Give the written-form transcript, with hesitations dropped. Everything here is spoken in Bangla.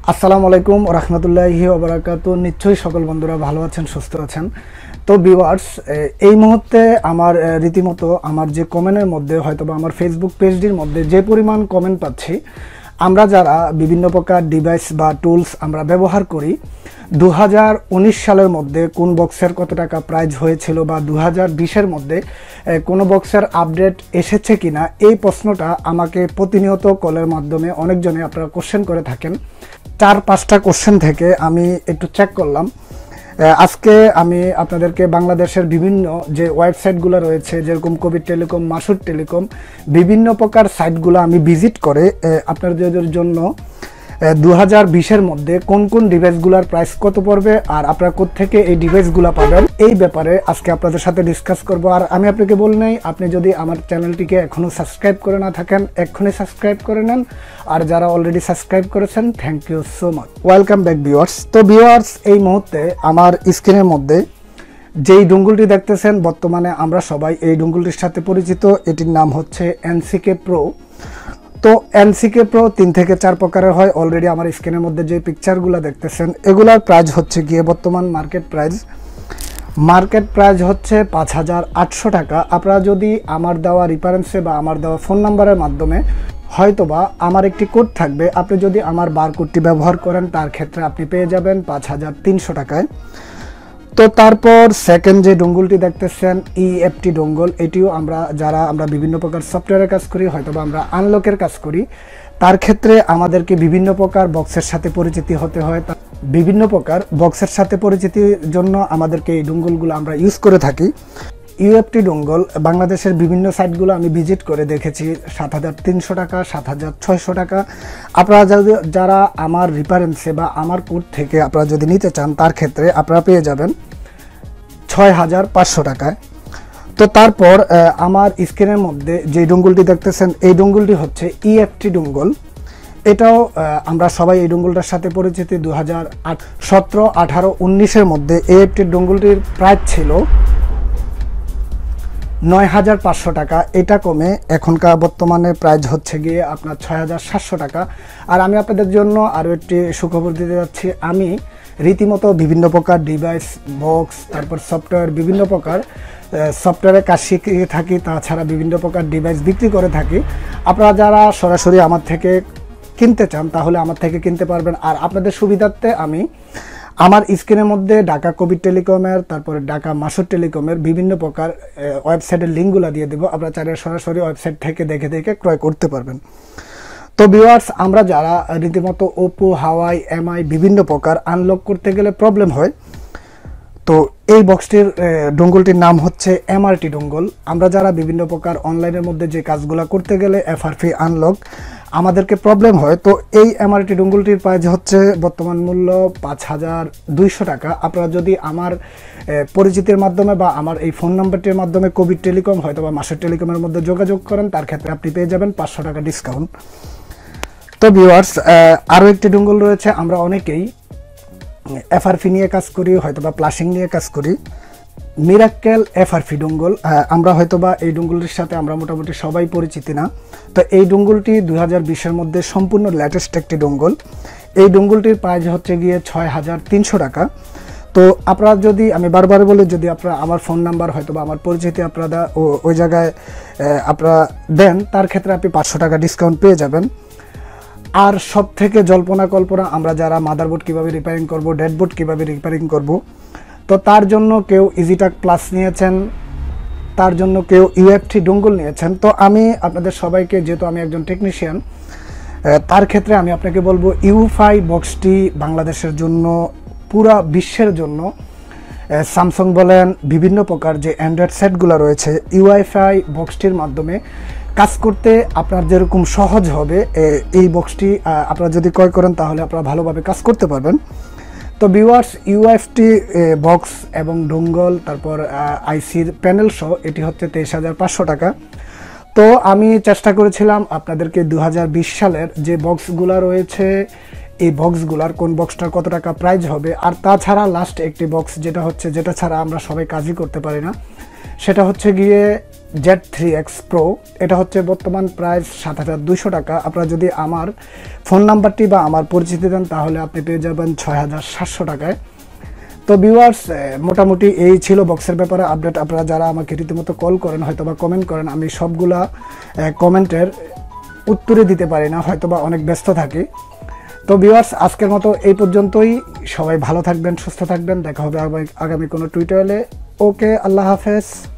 আসসালামু আলাইকুম ওয়া রাহমাতুল্লাহি ওয়া বারাকাতুহু। নিশ্চয়ই সকল বন্ধুরা ভালো আছেন, সুস্থ আছেন। তো ভিউয়ার্স, এই মুহূর্তে আমার রীতিমতো আমার যে কমেন্টের মধ্যে হয়তোবা আমার ফেসবুক পেজটির মধ্যে যে পরিমাণ কমেন্ট পাচ্ছি, আমরা যারা বিভিন্ন প্রকার ডিভাইস বা টুলস আমরা ব্যবহার করি, 2019 সালের মধ্যে কোন বক্সের কত টাকা প্রাইস হয়েছিল বা 2020-এর মধ্যে কোনো বক্সের আপডেট এসেছে কিনা, এই প্রশ্নটা আমাকে প্রতিনিয়ত কলের মাধ্যমে অনেকজনে আপনারা কোশ্চেন করে থাকেন। 4-5টা কোশ্চেন থেকে আমি একটু চেক করলাম। আজকে আমি আপনাদেরকে বাংলাদেশের বিভিন্ন যে ওয়েবসাইটগুলো রয়েছে, যেরকম কোভিড টেলিকম, মাসুদ টেলিকম, বিভিন্ন প্রকার সাইটগুলো আমি ভিজিট করে আপনাদের জন্য 2020-এর মধ্যে কোন কোন ডিভাইসগুলোর প্রাইস কত পড়বে আর আপনারা কোত্থেকে এই ডিভাইসগুলো পাবেন, এই ব্যাপারে আজকে আপনাদের সাথে ডিসকাস করব। আর আমি আপনাকে বলি নাই, আপনি যদি আমার চ্যানেলটিকে এখনও সাবস্ক্রাইব করে না থাকেন, এক্ষুনি সাবস্ক্রাইব করে নেন। আর যারা অলরেডি সাবস্ক্রাইব করেছেন, thank you so much. Welcome back viewers. তো ভিউয়ার্স, এই মুহূর্তে আমার স্ক্রিনের মধ্যে যেই ডুঙ্গুলটি দেখতেছেন, বর্তমানে আমরা সবাই এই ডুঙ্গুলটির সাথে পরিচিত। এটির নাম হচ্ছে NCK Pro। তো NCK Pro 3 থেকে 4 প্রকারের হয়। অলরেডি আমার স্ক্রিনের মধ্যে যে পিকচারগুলো দেখতেছেন, এগুলার প্রাইস হচ্ছে গিয়ে বর্তমান মার্কেট প্রাইস হচ্ছে 5,800 টাকা। আপনারা যদি আমার দেওয়া রেফারেন্সে বা আমার দেওয়া ফোন নাম্বারের মাধ্যমে, হয়তোবা আমার একটি কোড থাকবে, আপনি যদি আমার বারকোডটি ব্যবহার করেন, তার ক্ষেত্রে আপনি পেয়ে যাবেন 5,300 টাকায়। তো তারপর সেকেন্ড যে ডঙ্গুলটি দেখতেছেন, EFT ডঙ্গল, এটিও আমরা বিভিন্ন প্রকার সফটওয়্যারের কাজ করি, হয়তোবা আমরা আনলকের কাজ করি, তার ক্ষেত্রে আমাদেরকে বিভিন্ন প্রকার বক্সের সাথে পরিচিতি হতে হয়। বিভিন্ন প্রকার বক্সের সাথে পরিচিতির জন্য আমাদেরকে এই ডঙ্গলগুলো আমরা ইউজ করে থাকি। EFT ডঙ্গল বাংলাদেশের বিভিন্ন সাইটগুলো আমি ভিজিট করে দেখেছি 7,300 টাকা, 7,600 টাকা। আপনারা যারা আমার রেফারেন্সে বা আমার কোড থেকে আপনারা যদি নিতে চান, তার ক্ষেত্রে আপনারা পেয়ে যাবেন 6,500 টাকায়। তো তারপর আমার স্ক্রিনের মধ্যে যে ডঙ্গুলটি দেখতেছেন, এই ডঙ্গুলটি হচ্ছে EFT ডঙ্গল। এটাও আমরা সবাই এই ডঙ্গুলটার সাথে পরিচিত। 2017, 18, 19-এর মধ্যে EFT ডঙ্গুলটির প্রাইস ছিল 9,500 টাকা। এটা কমে এখনকার বর্তমানে প্রাইস হচ্ছে গিয়ে আপনার 6,700 টাকা। আর আমি আপনাদের জন্য আরও একটি সুখবর দিতে যাচ্ছি। আমি রীতিমতো বিভিন্ন প্রকার ডিভাইস, বক্স, তারপর সফটওয়্যার, বিভিন্ন প্রকার সফটওয়্যারের কাজ শিখিয়ে থাকি, তাছাড়া বিভিন্ন প্রকার ডিভাইস বিক্রি করে থাকি। আপনারা যারা সরাসরি আমার থেকে কিনতে চান, তাহলে আমার থেকে কিনতে পারবেন। আর আপনাদের সুবিধার্থে আমি আমার স্ক্রিনের মধ্যে ঢাকা কোভিড টেলিকমের, তারপরে ঢাকা মাসুদ টেলিকমের বিভিন্ন প্রকার ওয়েবসাইটের লিঙ্কগুলো দিয়ে দেবো। আপনারা চাইলে সরাসরি ওয়েবসাইট থেকে দেখে ক্রয় করতে পারবেন। তো ভিউয়ার্স, আমরা যারা রীতিমতো ওপো, হাওয়াই, MI বিভিন্ন প্রকার আনলক করতে গেলে প্রবলেম হয়, তো এই বক্সটির ডঙ্গলটির নাম হচ্ছে MRT ডঙ্গল। আমরা যারা বিভিন্ন প্রকার অনলাইনের মধ্যে যে কাজগুলো করতে গেলে FRP আনলক আমাদেরকে প্রবলেম হয়, তো এই MRT ডঙ্গলটির প্রাইস হচ্ছে বর্তমান মূল্য 5,200 টাকা। আপনারা যদি আমার পরিচিতির মাধ্যমে বা আমার এই ফোন নাম্বারটির মাধ্যমে কোভিড টেলিকম হয়তো বা মাসুদ টেলিকমের মধ্যে যোগাযোগ করেন, তার ক্ষেত্রে আপনি পেয়ে যাবেন 500 টাকা ডিসকাউন্ট। তো ভিউয়ার্স, আরও একটি ডঙ্গল রয়েছে। আমরা অনেকেই FRP নিয়ে কাজ করি, হয়তোবা প্লাসিং নিয়ে কাজ করি। মিরাক্কেল FRP ডঙ্গল, আমরা হয়তোবা এই ডঙ্গলটির সাথে আমরা মোটামুটি সবাই পরিচিত না। তো এই ডঙ্গলটি 2020-এর মধ্যে সম্পূর্ণ লেটেস্ট একটি ডঙ্গল। এই ডঙ্গলটির প্রাইস হচ্ছে গিয়ে 6,300 টাকা। তো আপনারা যদি, আমি বারবার বলি, যদি আপনারা আমার ফোন নাম্বার হয়তোবা আমার পরিচিতি আপনারা ওই জায়গায় আপনারা দেন, তার ক্ষেত্রে আপনি 500 টাকা ডিসকাউন্ট পেয়ে যাবেন। আর সব থেকে জল্পনা কল্পনা, আমরা যারা মাদারবোর্ড কীভাবে রিপেয়ারিং করব, ডেডবোর্ড কীভাবে রিপেয়ারিং করব, তো তার জন্য কেউ ইজিটাক প্লাস নিয়েছেন, তার জন্য কেউ EFT ডঙ্গল নিয়েছেন। তো আমি আপনাদের সবাইকে, যেহেতু আমি একজন টেকনিশিয়ান, তার ক্ষেত্রে আমি আপনাকে বলবো, ইউফাই বক্সটি বাংলাদেশের জন্য, পুরা বিশ্বের জন্য, স্যামসাং বলেন, বিভিন্ন প্রকার যে অ্যান্ড্রয়েড সেটগুলো রয়েছে, ইউফাই বক্সটির মাধ্যমে কাজ করতে আপনার যেরকম সহজ হবে, এই বক্সটি আপনারা যদি ক্রয় করেন, তাহলে আপনারা ভালোভাবে কাজ করতে পারবেন। তো ভিউয়ার্স, UFT বক্স এবং ডঙ্গল, তারপর ICর প্যানেল সহ এটি হচ্ছে 23,500 টাকা। তো আমি চেষ্টা করেছিলাম আপনাদেরকে 2020 সালের যে বক্সগুলো রয়েছে, এই বক্সগুলার কোন বক্সটার কত টাকা প্রাইস হবে। আর তাছাড়া লাস্ট একটি বক্স যেটা ছাড়া আমরা সবাই কাজই করতে পারি না, সেটা হচ্ছে গিয়ে Z3X Pro, এটা হচ্ছে বর্তমান প্রাইস 7,200 টাকা। আপনারা যদি আমার ফোন নাম্বারটি বা আমার পরিচিতি দেন তাহলে আপনি পেয়ে যাবেন 6,700 টাকায়। তো ভিউয়ার্স, মোটামুটি এই ছিল বক্সের ব্যাপারে আপডেট। আপনারা যারা আমাকে রীতিমতো কল করেন হয়তো বা কমেন্ট করেন, আমি সবগুলা কমেন্টের উত্তরে দিতে পারি না, হয়তো বা অনেক ব্যস্ত থাকি। তো ভিউয়ার্স, আজকের মতো এই পর্যন্তই। সবাই ভালো থাকবেন, সুস্থ থাকবেন। দেখা হবে আগামী কোনো টিউটোরিয়ালে। ওকে, আল্লাহ হাফেজ।